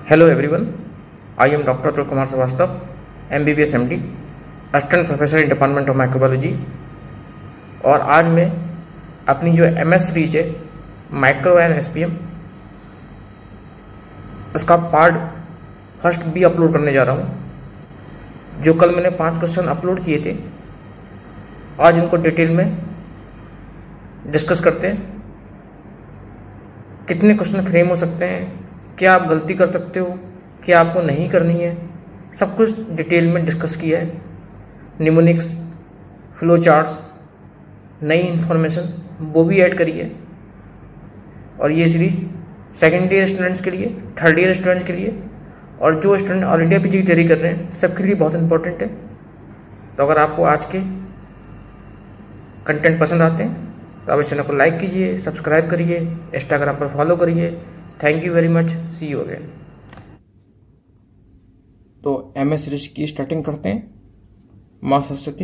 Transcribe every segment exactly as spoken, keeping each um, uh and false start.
Hello everyone, I am Doctor Atul Kumar Srivastava, M B B S M D, Assistant Professor in Department of Microbiology। और आज मैं अपनी जो M S series है micro and S P M उसका part first भी upload करने जा रहा हूँ। जो कल मैंने पांच क्वेश्चन अपलोड किए थे, आज इनको डिटेल में डिस्कस करते हैं। कितने क्वेश्चन फ्रेम हो सकते हैं, क्या आप गलती कर सकते हो, क्या आपको नहीं करनी है, सब कुछ डिटेल में डिस्कस किया है। निमोनिक्स, फ्लो चार्ट्स, नई इन्फॉर्मेशन वो भी ऐड करी है। और ये सीरीज सेकेंड ईयर स्टूडेंट्स के लिए, थर्ड ईयर स्टूडेंट्स के लिए और जो स्टूडेंट ऑल इंडिया पीजी की तैयारी कर रहे हैं सबके लिए बहुत इंपॉर्टेंट है। तो अगर आपको आज के कंटेंट पसंद आते हैं तो आप इस चैनल को लाइक कीजिए, सब्सक्राइब करिए, इंस्टाग्राम पर फॉलो करिए। Thank you very much, see you again. तो एम एस सीरीज की स्टार्टिंग करते हैं। माँ Saraswati.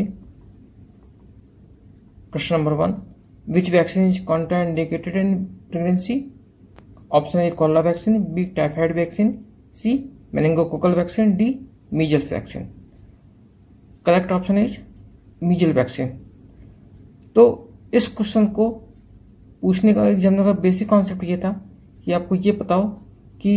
Question number one, which vaccine is contraindicated in pregnancy? Option A corona vaccine, B typhoid vaccine, C meningococcal vaccine, D measles vaccine. Correct option is measle vaccine. तो इस question को पूछने का examiner का बेसिक कॉन्सेप्ट ये था कि आपको ये बताओ कि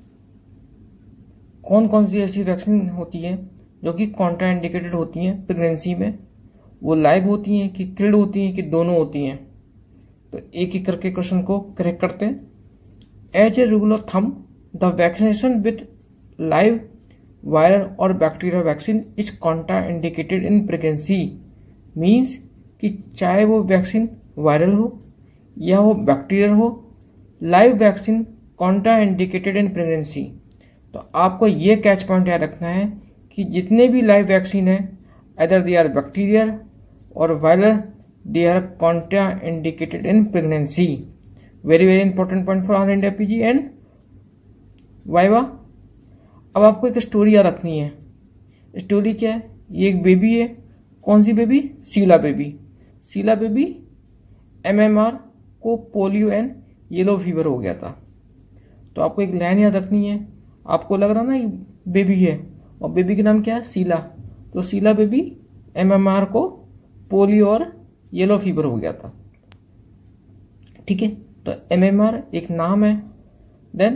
कौन कौन सी ऐसी वैक्सीन होती है जो कि कॉन्ट्राइंडिकेटेड होती हैं प्रेगनेंसी में। वो लाइव होती हैं कि किल्ड होती हैं कि दोनों होती हैं। तो एक एक करके क्वेश्चन को करेक्ट करते हैं। As a rule of thumb, the vaccination with live viral और bacterial vaccine is contraindicated in pregnancy. Means कि चाहे वो वैक्सीन वायरल हो या वो बैक्टीरियल हो, live vaccine contraindicated in pregnancy. तो आपको ये कैच पॉइंट याद रखना है कि जितने भी लाइव वैक्सीन है, अदर दे आर बैक्टीरियल और viral, they are contraindicated in pregnancy. Very very important point for all India PG and viva. अब आपको एक स्टोरी याद रखनी है। स्टोरी क्या है? ये एक बेबी है। कौन सी baby? Sheela baby. Sheela baby M M R को पोलियो एंड येलो फीवर हो गया था। तो आपको एक लाइन याद रखनी है। आपको लग रहा ना बेबी है और बेबी का नाम क्या है? शीला। तो Sheela baby M M R को पोलियो और येलो फीवर हो गया था। ठीक है, तो एम एम आर एक नाम है। देन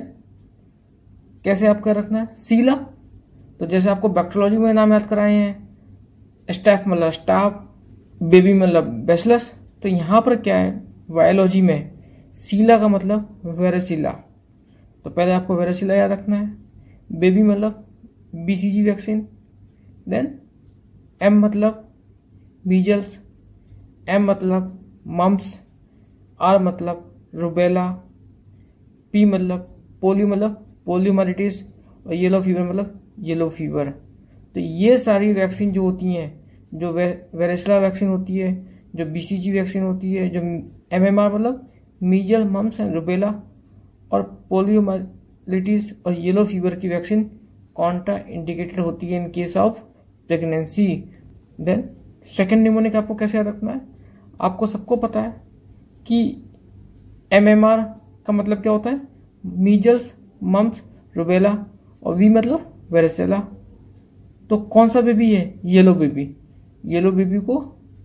कैसे आपको रखना है? शीला। तो जैसे आपको बैक्टीरियोलॉजी में नाम याद कराए हैं, स्टाफ मतलब स्टाफ, बेबी मतलब बैसिलस। तो यहाँ पर क्या है बायोलॉजी में? शीला का मतलब वेरेसिला। तो पहले आपको वेरेसिला याद रखना है। बेबी मतलब बीसीजी वैक्सीन। देन एम मतलब मीजल्स, एम मतलब मम्प्स, आर मतलब रुबेला, पी मतलब पोलियो मतलब पोलियोमाइलिटिस और येलो फीवर मतलब येलो फीवर। तो ये सारी वैक्सीन जो होती हैं, जो वे, वेरेसिला वैक्सीन होती है, जो बीसीजी वैक्सीन होती है, जो एमएमआर मतलब मीजल, मम्प्स एंड रुबेला और पोलियोमाइलिटिस और येलो फीवर की वैक्सीन कॉन्ट्रा इंडिकेटेड होती है in case of pregnancy. Then second mnemonic आपको कैसे याद रखना है? आपको सबको पता है कि एमएमआर का मतलब क्या होता है? मीजल्स, मम्प्स, रुबेला और वी मतलब वेरेसिला। तो कौन सा बेबी है? Yellow baby. येलो बेबी को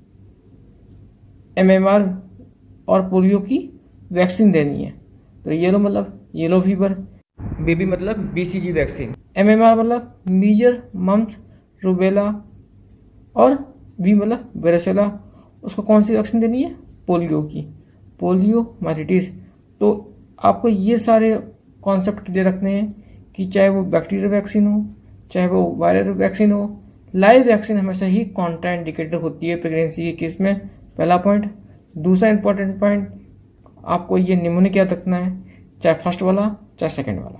एमएमआर और पोलियो की वैक्सीन देनी है। तो येलो मतलब येलो फीवर, बेबी मतलब बीसीजी वैक्सीन, एमएमआर मतलब मीजल, मम्प्स, रुबेला और वी मतलब वेरेसिला। उसको कौन सी वैक्सीन देनी है? पोलियो की, पोलियोमाइलिटिस। तो आपको ये सारे कॉन्सेप्ट क्लियर रखने हैं कि चाहे वो बैक्टीरियल वैक्सीन हो, चाहे वो वायरल वैक्सीन हो, लाइव वैक्सीन हमेशा ही कॉन्ट्राइंडिकेटेड होती है प्रेगनेंसी के केस में। पहला पॉइंट। दूसरा इंपॉर्टेंट पॉइंट, आपको ये निमोनिक याद रखना है, चाहे फर्स्ट वाला चाहे सेकंड वाला।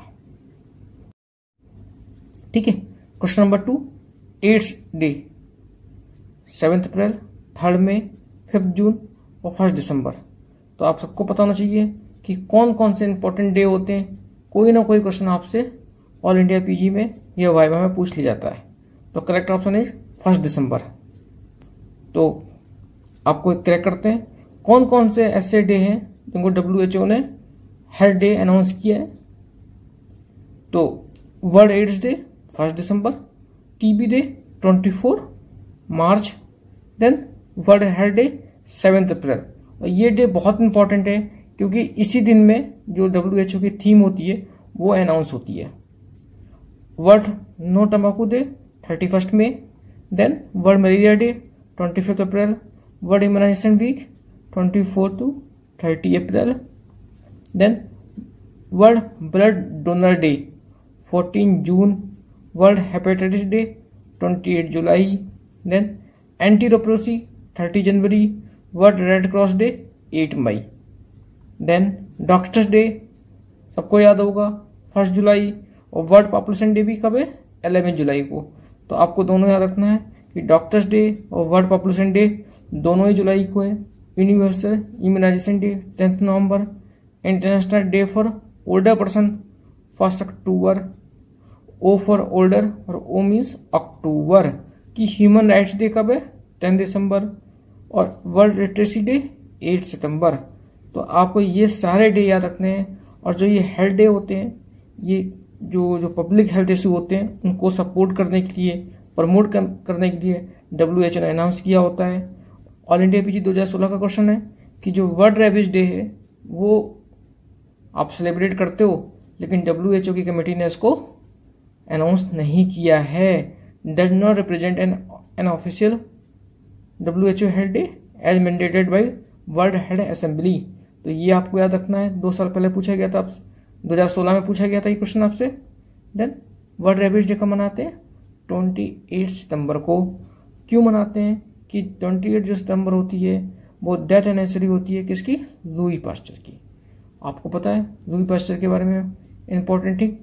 ठीक है। Question number two, AIDS day, seventh April, third May, fifth June और फर्स्ट दिसंबर। तो आप सबको पता होना चाहिए कि कौन कौन से इंपॉर्टेंट डे होते हैं। कोई ना कोई क्वेश्चन आपसे ऑल इंडिया पीजी में या वाइवा में पूछ लिया जाता है। तो correct option is first December. तो आपको करेक्ट करते हैं। कौन कौन से ऐसे डे हैं जिनको डब्ल्यू एच ओ ने हर डे अनाउंस किया है? तो World AIDS Day first December, TB Day twenty four March, then World Health Day seventh April. और ये डे बहुत इंपॉर्टेंट है क्योंकि इसी दिन में जो डब्ल्यू एच ओ की थीम होती है वो अनाउंस होती है। वर्ल्ड नो तंबाकू Day thirty first May, then World Malaria Day twenty fifth April, World Immunisation Week twenty four to thirty April, then World Blood Donor Day fourteen June, World Hepatitis Day twenty eight July, then anti leprosy thirty January, World Red Cross Day eight May, then Doctors Day सबको याद होगा first जुलाई, और World Population day भी कब है eleven जुलाई को। तो आपको दोनों याद रखना है कि डॉक्टर्स डे और वर्ल्ड पॉपुलेशन डे दोनों ही जुलाई को है। Universal Immunisation Day tenth November, International Day for Older Person first October, O for older और ओ मीन्स अक्टूबर की। ह्यूमन राइट्स डे कब है टेन दिसंबर, और World Literacy Day eight September. तो आपको ये सारे डे याद रखने हैं। और जो ये हेल्थ डे होते हैं, ये जो जो पब्लिक हेल्थ इशू होते हैं उनको सपोर्ट करने के लिए, प्रमोट करने के लिए डब्ल्यू एच ओ ने अनाउंस किया होता है। ऑल इंडिया पीजी दो हज़ार सोलह का क्वेश्चन है कि जो वर्ल्ड रेबीज डे है वो आप सेलिब्रेट करते हो, लेकिन डब्ल्यू एच ओ की कमेटी ने इसको अनाउंस नहीं किया है। Does not represent an an official W H O health day as mandated by World Health Assembly. तो ये आपको याद रखना है। दो साल पहले पूछा गया था, आपसे दो हज़ार सोलह में पूछा गया था ये क्वेश्चन आपसे। देन वर्ल्ड रेबीज डे कब मनाते हैं अट्ठाईस सितंबर को। क्यों मनाते हैं कि अट्ठाईस जो सितंबर होती है वो डेथ एनिवर्सरी होती है किसकी, लुई पास्चर की। आपको पता है लुई पास्चर के बारे में important thing,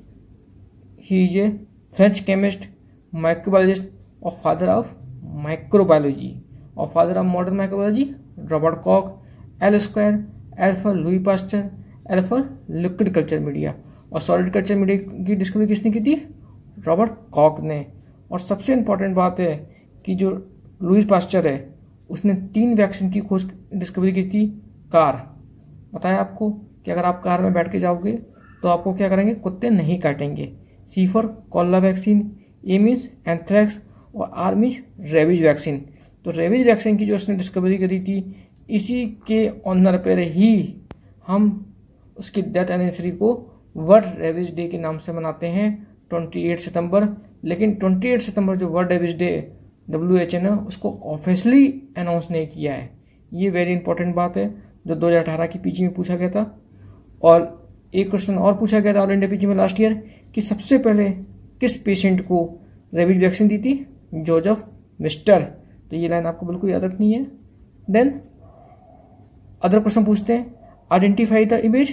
he is a French chemist, microbiologist और फादर ऑफ माइक्रोबायोलॉजी और father of modern microbiology Robert Koch. L square, L for Louis Pasteur, L for liquid culture media. और सॉलिड कल्चर मीडिया की discovery किसने की थी, Robert Kock ने। और सबसे इंपॉर्टेंट बात है कि जो लुई पास्चर है उसने तीन वैक्सीन की खोज डिस्कवरी की थी। कार, बताया आपको कि अगर आप कार में बैठ के जाओगे तो आपको क्या करेंगे, कुत्ते नहीं काटेंगे। C for cholera vaccine, A means anthrax और आर मीन्स रेबीज वैक्सीन। तो रेबीज वैक्सीन की जो उसने डिस्कवरी करी थी, इसी के ऑनर पर ही हम उसकी डेथ एनिवर्सरी को वर्ल्ड रेबीज डे के नाम से मनाते हैं अट्ठाईस सितंबर। लेकिन अट्ठाईस सितंबर जो World Rabies Day W H O ने उसको ऑफिशियली अनाउंस नहीं किया है। ये वेरी इंपॉर्टेंट बात है जो दो हज़ार अठारह की पीजी में पूछा गया था। और एक क्वेश्चन और पूछा गया था ऑल इंडिया पीजी में लास्ट ईयर कि सबसे पहले किस पेशेंट को रेबीज वैक्सीन दी थी, जोसेफ मिस्टर। तो ये लाइन आपको बिल्कुल याद रखनी है। देन अदर क्वेश्चन पूछते हैं, identify the image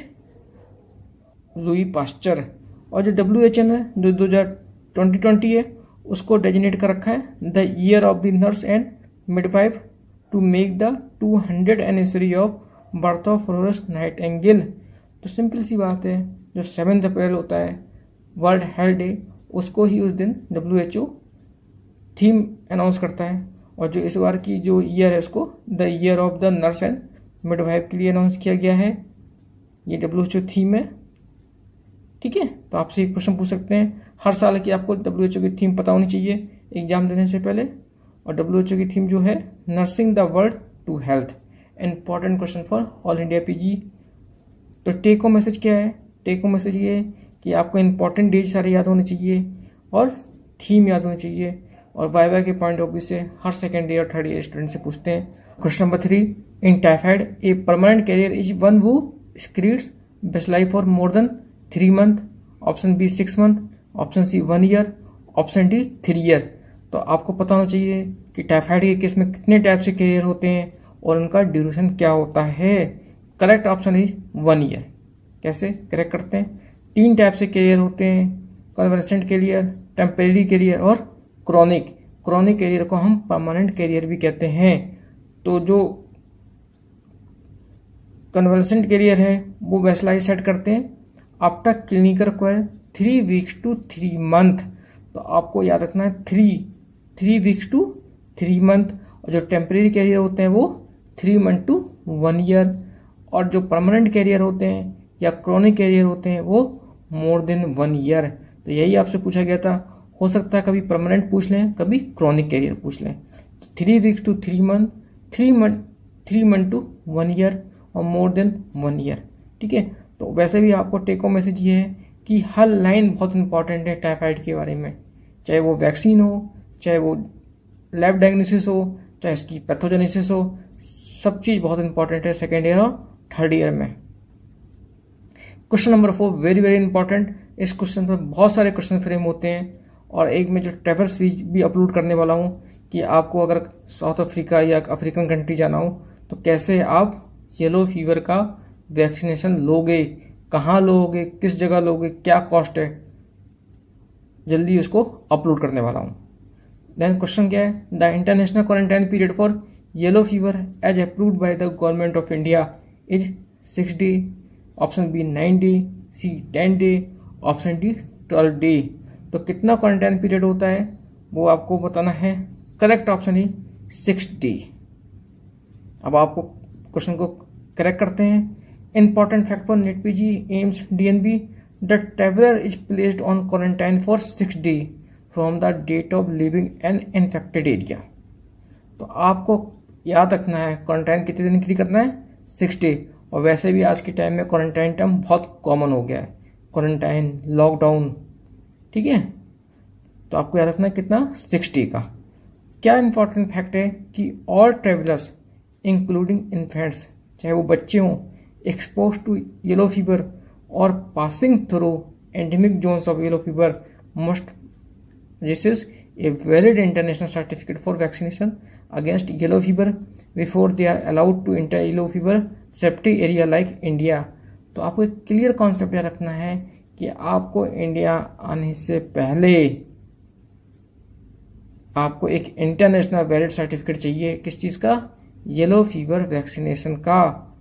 Louis Pasteur. और जो डब्ल्यू एच ओ ने जो दो हज़ार ट्वेंटी ट्वेंटी है उसको डेजिनेट कर रखा है the year of the nurse and midwife to make the two hundred anniversary of birth of Florence Nightingale. तो सिंपल सी बात है, जो सेवेंथ अप्रैल होता है वर्ल्ड हेल्थ डे, उसको ही उस दिन W H O theme announce करता है। और जो इस बार की जो ईयर है उसको the year of the nurse and midwife के लिए अनाउंस किया गया है। ये डब्ल्यू एच ओ थीम है, ठीक है। तो आपसे एक क्वेश्चन पूछ सकते हैं, हर साल की आपको डब्ल्यू एच ओ की थीम पता होनी चाहिए एग्जाम देने से पहले। और डब्ल्यू एच ओ की थीम जो है nursing the world to health. Important question for all India PG. तो टेक होम मैसेज क्या है, टेक होम मैसेज ये है कि आपको इंपॉर्टेंट डेज सारे याद होने चाहिए और थीम याद होनी चाहिए। और वाइवा के पॉइंट ऑफ व्यू से हर second year third year student से पूछते हैं। Question number three, in typhoid a permanent carrier is one who excretes best life for more than three month. Option B six month, option C one year, option D three year. तो आपको पता होना चाहिए कि typhoid के case में कितने type से कैरियर होते हैं और उनका ड्यूरेशन क्या होता है। Correct option is one year. कैसे करेक्ट करते हैं, तीन टाइप से कैरियर होते हैं, कन्वलेसेंट कैरियर, टेम्परेरी कैरियर और क्रॉनिक। क्रॉनिक कैरियर को हम परमानेंट कैरियर भी कहते हैं। तो जो कन्वलेसेंट कैरियर है वो बेसलाइन सेट करते हैं after clinical cure three weeks to three month. तो आपको याद रखना है three three weeks to three month. और जो टेम्परेरी कैरियर होते हैं वो three month to one year. और जो परमानेंट कैरियर होते हैं या क्रॉनिक कैरियर होते हैं वो मोर देन वन ईयर। तो यही आपसे पूछा गया था। हो सकता है कभी परमानेंट पूछ लें, कभी क्रॉनिक कैरियर पूछ लें। तो three weeks to three month, three month three month to one year और मोर देन वन ईयर। ठीक है, तो वैसे भी आपको टेक होम मैसेज ये है कि हर लाइन बहुत इंपॉर्टेंट है टाइफाइड के बारे में, चाहे वो वैक्सीन हो, चाहे वो लैब डायग्नोसिस हो, चाहे इसकी पैथोजेनेसिस हो, सब चीज़ बहुत इंपॉर्टेंट है सेकेंड ईयर और थर्ड ईयर में। Question number four very very important. इस क्वेश्चन पर बहुत सारे क्वेश्चन फ्रेम होते हैं और एक मैं जो ट्रैवल सीरीज भी अपलोड करने वाला हूँ कि आपको अगर साउथ अफ्रीका या अफ्रीकन कंट्री जाना हो तो कैसे आप येलो फीवर का वैक्सीनेशन लोगे, कहाँ लोगे, किस जगह लोगे, क्या कॉस्ट है, जल्दी उसको अपलोड करने वाला हूँ। देन क्वेश्चन क्या है, the international quarantine period for yellow fever as approved by the government of India is six day, option B nine day, C ten day, option D twelve day. तो कितना quarantine period होता है वो आपको बताना है। करेक्ट ऑप्शन ही six day. अब आपको क्वेश्चन को करेक्ट करते हैं। Important fact for NEET PG AIIMS DNB, the traveller is placed on quarantine for six day from the date of leaving an infected area. तो आपको याद रखना है क्वारंटाइन कितने दिन के लिए करना है, सिक्स डे। और वैसे भी आज के टाइम में क्वारंटाइन टर्म बहुत कॉमन हो गया है, क्वारंटाइन, लॉकडाउन। ठीक है, तो आपको याद रखना है कितना, सिक्स डे का। क्या इंपॉर्टेंट फैक्ट है कि ऑल ट्रेवलर्स इंक्लूडिंग इन्फेंट्स, चाहे वो बच्चे हों, एक्सपोज टू येलो फीवर और passing through endemic zones of yellow fever must receive a valid international certificate for vaccination against yellow fever before they are allowed to enter yellow fever safety area like India। तो आपको एक clear concept याद रखना है कि आपको India आने से पहले आपको एक इंटरनेशनल वैलिड सर्टिफिकेट चाहिए। किस चीज़ का, येलो फीवर वैक्सीनेशन का।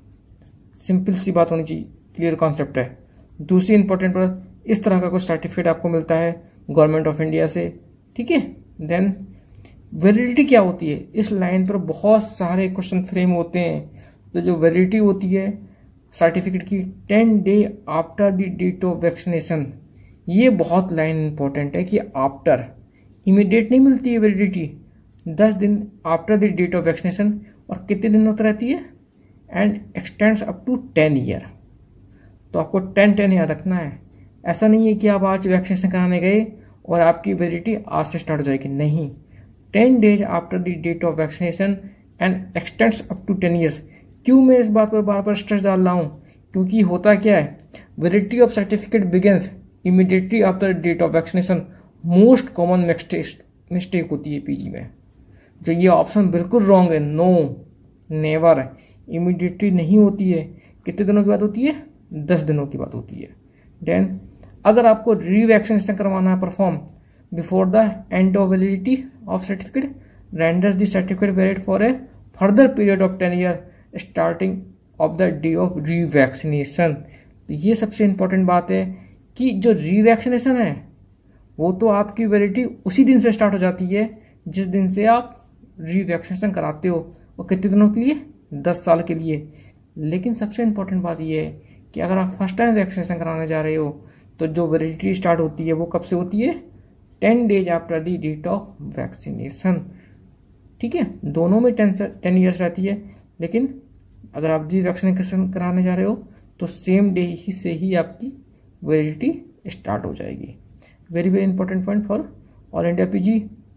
सिंपल सी बात होनी चाहिए, क्लियर कॉन्सेप्ट है। दूसरी इंपॉर्टेंट बात, इस तरह का कुछ सर्टिफिकेट आपको मिलता है गवर्नमेंट ऑफ इंडिया से। ठीक है, देन वैलिडिटी क्या होती है, इस लाइन पर बहुत सारे क्वेश्चन फ्रेम होते हैं। तो जो वैलिडिटी होती है सर्टिफिकेट की, ten day after the date of vaccination. ये बहुत लाइन इंपॉर्टेंट है कि आफ्टर, इमीडिएट नहीं मिलती है वैलिडिटी, दस दिन after the date of vaccination. और कितने दिन होता रहती है, and extends up to ten year. तो आपको टेन टेन याद रखना है। ऐसा नहीं है कि आप आज वैक्सीनेशन कराने गए और आपकी वैलिडिटी आज से स्टार्ट हो जाएगी, नहीं। Ten days after the date of vaccination and extends up to ten years. क्यों मैं इस बात पर बार बार स्ट्रेस डाल रहा हूँ, क्योंकि होता क्या है, validity of certificate begins immediately after date of vaccination. Most common mistake होती है पीजी में, जो ये ऑप्शन बिल्कुल रॉन्ग है। नो, नेवर, इमीडिएटली नहीं होती है। कितने दिनों की बात होती है, दस दिनों की बात होती है। देन अगर आपको रीवैक्सीनेशन करवाना है perform before the end of validity of certificate, renders the certificate valid for a further period of ten year starting of the day of revaccination. तो ये सबसे इंपॉर्टेंट बात है कि जो रीवैक्सीनेशन है वो तो आपकी वैलिडिटी उसी दिन से स्टार्ट हो जाती है जिस दिन से आप रीवैक्सीनेशन कराते हो। और कितने दिनों के लिए, दस साल के लिए। लेकिन सबसे इंपॉर्टेंट बात यह है कि अगर आप फर्स्ट टाइम वैक्सीनेशन कराने जा रहे हो तो जो वैलिडिटी स्टार्ट होती है वो कब से होती है, ten days after the date of vaccination. ठीक है, दोनों में टेन टेन ईयर्स रहती है, लेकिन अगर आप री वैक्सीनेशन कराने जा रहे हो तो सेम डे ही से ही आपकी वैलिडिटी स्टार्ट हो जाएगी। Very very important point for all India PG.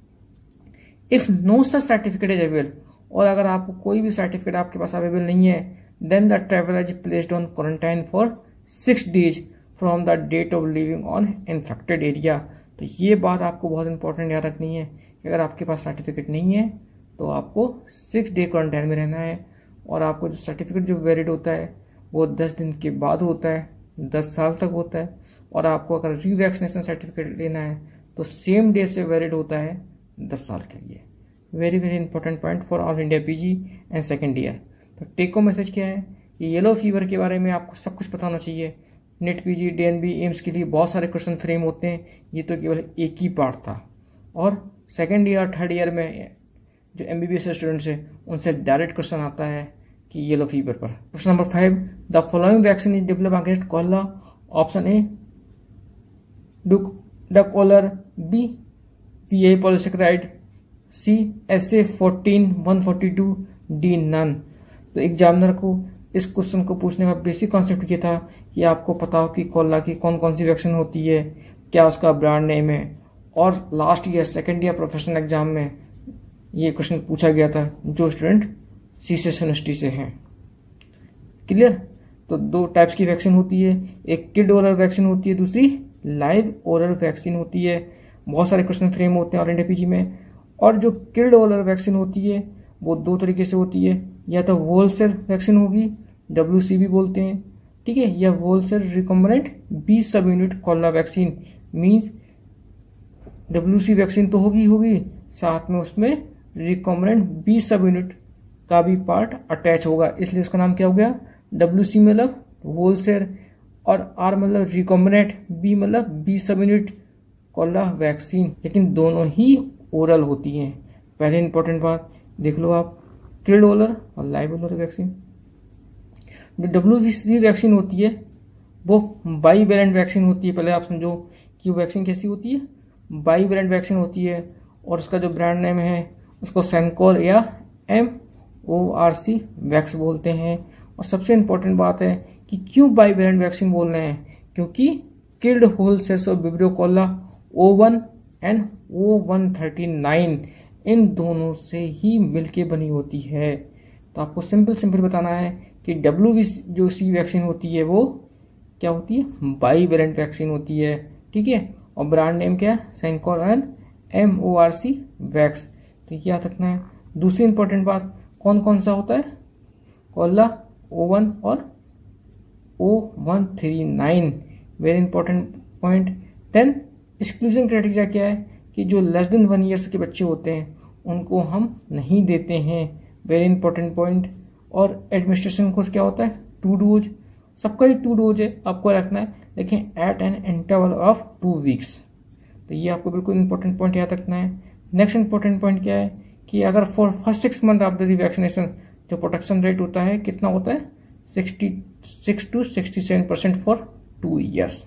If no such certificate is available, और अगर आपको कोई भी सर्टिफिकेट आपके पास अवेलेबल नहीं है, then the traveller is placed on quarantine for six days from the date of leaving on infected area. तो ये बात आपको बहुत इंपॉर्टेंट याद रखनी है कि अगर आपके पास सर्टिफिकेट नहीं है तो आपको सिक्स डे क्वारंटाइन में रहना है। और आपको जो सर्टिफिकेट जो वैलिड होता है वो दस दिन के बाद होता है, दस साल तक होता है। और आपको अगर रीवैक्सीनेशन सर्टिफिकेट लेना है तो सेम डे से वैलिड होता है दस साल के लिए। Very very important point for all India PG and second year. तो टेक होम मैसेज क्या है कि येलो फीवर के बारे में आपको सब कुछ पता होना चाहिए। नेट पीजी, डीएनबी, एम्स के लिए बहुत सारे क्वेश्चन फ्रेम होते हैं, ये तो केवल एक ही पार्ट था। और सेकेंड ईयर थर्ड ईयर में जो एमबीबीएस स्टूडेंट्स हैं उनसे डायरेक्ट क्वेश्चन आता है कि येलो फीवर पर। Question number five, the following vaccine is develop against cholera. Option A Dukoral, B V I polysaccharide, C S A fourteen one forty two, D none. तो examiner को इस question को पूछने का basic concept ये था कि आपको पता हो कि कोला की कौन कौन सी वैक्सीन होती है, क्या उसका ब्रांड नेम है, और last year second year professional exam में ये क्वेश्चन पूछा गया था जो स्टूडेंट सीसीएस यूनिवर्सिटी से हैं। क्लियर। तो दो टाइप्स की वैक्सीन होती है, एक किड ओरल वैक्सीन होती है, दूसरी लाइव ओरल वैक्सीन होती है। बहुत सारे क्वेश्चन फ्रेम होते हैं ऑल इंडिया पीजी में। और जो किड ओरल वैक्सीन होती है वो दो तरीके से होती है, या तो वोल सेल वैक्सीन होगी, डब्ल्यू सी बी बोलते हैं, ठीक है, या whole cell recombinant B subunit corona vaccine. Means W C vaccine तो होगी होगी साथ में उसमें रिकॉम्बिनेंट बी सब यूनिट का भी पार्ट अटैच होगा, इसलिए उसका नाम क्या हो गया, डब्ल्यू सी मतलब होल सेल, और आर मतलब रिकॉम्बिनेंट, बी मतलब B subunit corona vaccine. लेकिन दोनों ही ओरल होती हैं। पहले इंपॉर्टेंट बात देख लो आप, किड ओरल और लाइव ओरल वैक्सीन। जो डब्ल्यू सी वैक्सीन होती है वो बाईवेलेंट वैक्सीन होती है। पहले आप समझो कि वो वैक्सीन कैसी होती है, बाईवेलेंट वैक्सीन होती है, और उसका जो ब्रांड नेम है उसको सेंकोर या M O R C vax बोलते हैं। और सबसे इंपॉर्टेंट बात है कि क्यों बाईवेलेंट वैक्सीन बोल रहे हैं, क्योंकि killed whole cells of Vibrio cholerae O one and O one thirty nine इन दोनों से ही मिलके बनी होती है। तो आपको सिंपल सिंपल बताना है कि डब्ल्यू जो सी वैक्सीन होती है वो क्या होती है, बाईवेलेंट वैक्सीन होती है, ठीक है। और ब्रांड नेम क्या है, Shanchol and M O R C vax. तो ये याद रखना है। दूसरी इंपॉर्टेंट बात, कौन कौन सा होता है, कोला ओ वन और O one three nine, very important point. Then exclusion criteria क्या है कि जो लेस देन वन ईयर्स के बच्चे होते हैं उनको हम नहीं देते हैं, वेरी इंपॉर्टेंट पॉइंट। और एडमिनिस्ट्रेशन कोर्स क्या होता है, टू डोज, सबका ही टू डोज है, आपको रखना है, लेकिन at an interval of two weeks. तो ये आपको बिल्कुल इंपॉर्टेंट पॉइंट याद रखना है। नेक्स्ट इंपॉर्टेंट पॉइंट क्या है कि अगर for first six month of the vaccination जो प्रोटेक्शन रेट होता है कितना होता है, sixty six to sixty seven percent for two years.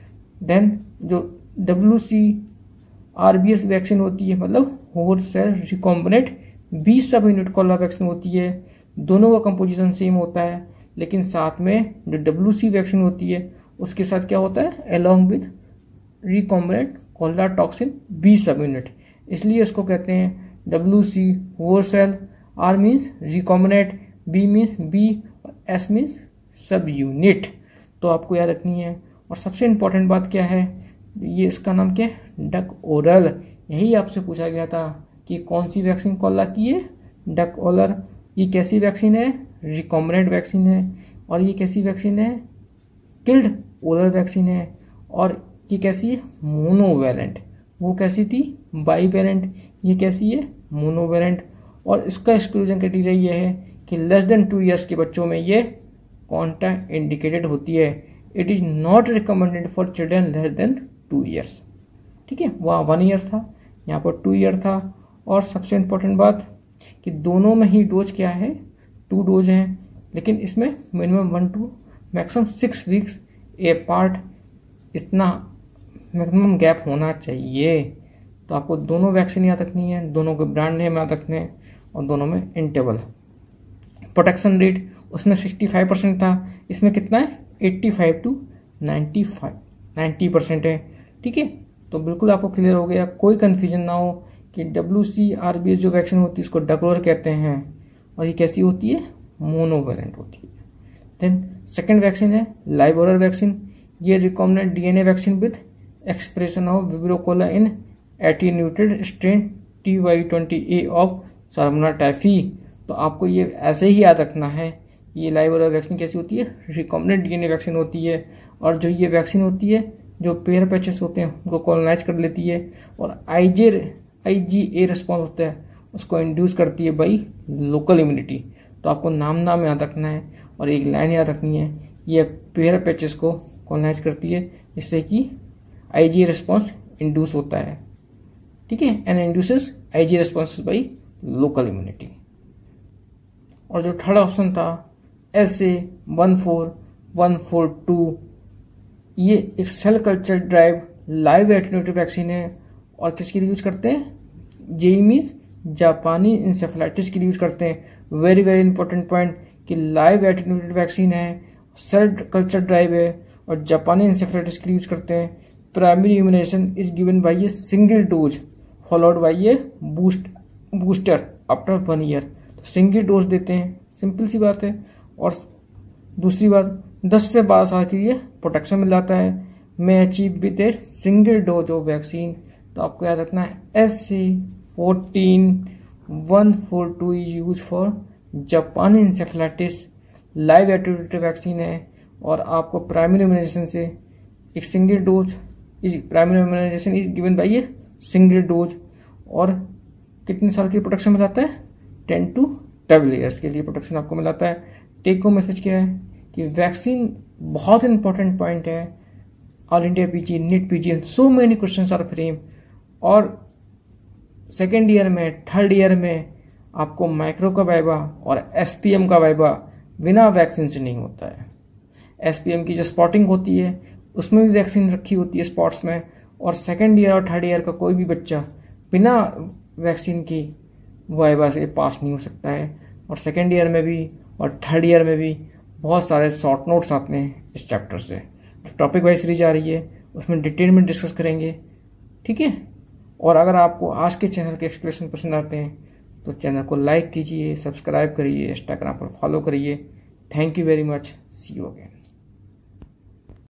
Then जो W C R B S vaccine होती है मतलब whole cell recombinant B subunit corona vaccine होती है, दोनों का कंपोजिशन सेम होता है, लेकिन साथ में जो डब्ल्यू सी वैक्सीन होती है उसके साथ क्या होता है, along with recombinant corona toxin B subunit, इसलिए इसको कहते हैं W C whole cell. R means recombinant, B means B, और एस मीन्स सब यूनिट। तो आपको याद रखनी है। और सबसे इंपॉर्टेंट बात क्या है, ये इसका नाम क्या है, डक ओरल। यही आपसे पूछा गया था कि कौन सी वैक्सीन कोला की है, डक ओरल। ये कैसी वैक्सीन है, रिकॉम्बिनेंट वैक्सीन है। और ये कैसी वैक्सीन है, किल्ड ओरल वैक्सीन है। और ये कैसी है, मोनोवैलेंट। वो कैसी थी, बाईवेलेंट। ये कैसी है, मोनोवैलेंट। और इसका एक्सक्लूजन क्राइटेरिया ये है कि लेस देन टू ईयर्स के बच्चों में ये कॉन्ट्रा इंडिकेटेड होती है। It is not recommended for children less than two years, ठीक है। वहाँ वन ईयर था, यहाँ पर टू ईयर था। और सबसे इंपॉर्टेंट बात कि दोनों में ही डोज क्या है, टू डोज हैं, लेकिन इसमें minimum one to maximum six weeks apart, इतना मैक्सिमम गैप होना चाहिए। तो आपको दोनों वैक्सीन याद रखनी है, दोनों के ब्रांड नेम याद रखने हैं, और दोनों में इंटरवल। प्रोटेक्शन रेट उसमें सिक्सटी फाइव परसेंट था, इसमें कितना है, eighty five to ninety five ninety percent है, ठीक है। तो बिल्कुल आपको क्लियर हो गया, कोई कन्फ्यूजन ना हो कि W C R B S जो वैक्सीन होती है इसको डकलोर कहते हैं, और ये कैसी होती है, मोनोवैलेंट होती है। देन सेकेंड वैक्सीन है लाइव ओरल वैक्सीन। ये recombinant DNA vaccine with expression of Vibrio cholerae in attenuated strain T Y twenty A of Salmonella typhi. तो आपको ये ऐसे ही याद रखना है, ये लाइव ओरल वैक्सीन कैसी होती है, रिकॉम्बिनेंट डीएनए वैक्सीन होती है। और जो ये वैक्सीन होती है जो पेयर पैचेस होते हैं उनको कॉलोनाइज कर लेती है, और आईजे आईजीए रिस्पॉन्स होता है उसको इंड्यूस करती है बाई लोकल इम्यूनिटी। तो आपको नाम नाम याद रखना है, और एक लाइन याद रखनी है, ये पेयर पैचेस को कॉलोनाइज करती है जिससे कि आईजीए रिस्पॉन्स इंड्यूस होता है, ठीक है, and induces IgA response by local immunity. और जो थर्ड ऑप्शन था S A one four one four two, ये एक cell culture derived live attenuated vaccine है और किसके लिए यूज करते हैं, जेई मीन्स जापानी इंसेफेलाइटिस के लिए यूज करते हैं। वेरी वेरी इंपॉर्टेंट पॉइंट कि लाइव एटेन्यूएटेड वैक्सीन है, सेल कल्चर ड्राइव है और जापानी इंसेफेलाइटिस के लिए यूज करते हैं। Primary immunisation is given by a single dose followed by a boost booster after one year. तो सिंगल डोज देते हैं, सिंपल सी बात है। और दूसरी बात, दस से बारह साल के लिए प्रोटेक्शन मिल जाता है, में achieve with a single dose of vaccine. तो आपको याद रखना है S C fourteen one four two use for जापानी इंसेफेलाइटिस, लाइव एटेन्यूएटेड वैक्सीन है और आपको प्राइमरी इम्यूनाइजेशन से एक single dose is primary immunisation is given by a single dose. और कितने साल की प्रोटेक्शन मिलाता है, टेन टू ट्वेल्व ईयर्स के लिए प्रोटेक्शन आपको मिलाता है। टेक होम मैसेज क्या है कि वैक्सीन बहुत इंपॉर्टेंट पॉइंट है। All India PG, NEET PG, so many questions are frame. और सेकेंड ईयर में, थर्ड ईयर में आपको माइक्रो का वाइवा और एसपीएम का वाइवा बिना वैक्सीन से नहीं होता है। एसपीएम की जो स्पॉटिंग होती है उसमें भी वैक्सीन रखी होती है स्पॉट्स में, और सेकेंड ईयर और थर्ड ईयर का कोई भी बच्चा बिना वैक्सीन की वाइवा से पास नहीं हो सकता है। और सेकेंड ईयर में भी और थर्ड ईयर में भी बहुत सारे शॉर्ट नोट्स आते हैं इस चैप्टर से। टॉपिक वाइज सीरीज आ रही है, उसमें डिटेल में डिस्कस करेंगे, ठीक है। और अगर आपको आज के चैनल के एक्सप्लेनेशन पसंद आते हैं तो चैनल को लाइक कीजिए, सब्सक्राइब करिए, इंस्टाग्राम पर फॉलो करिए। Thank you very much, see you again.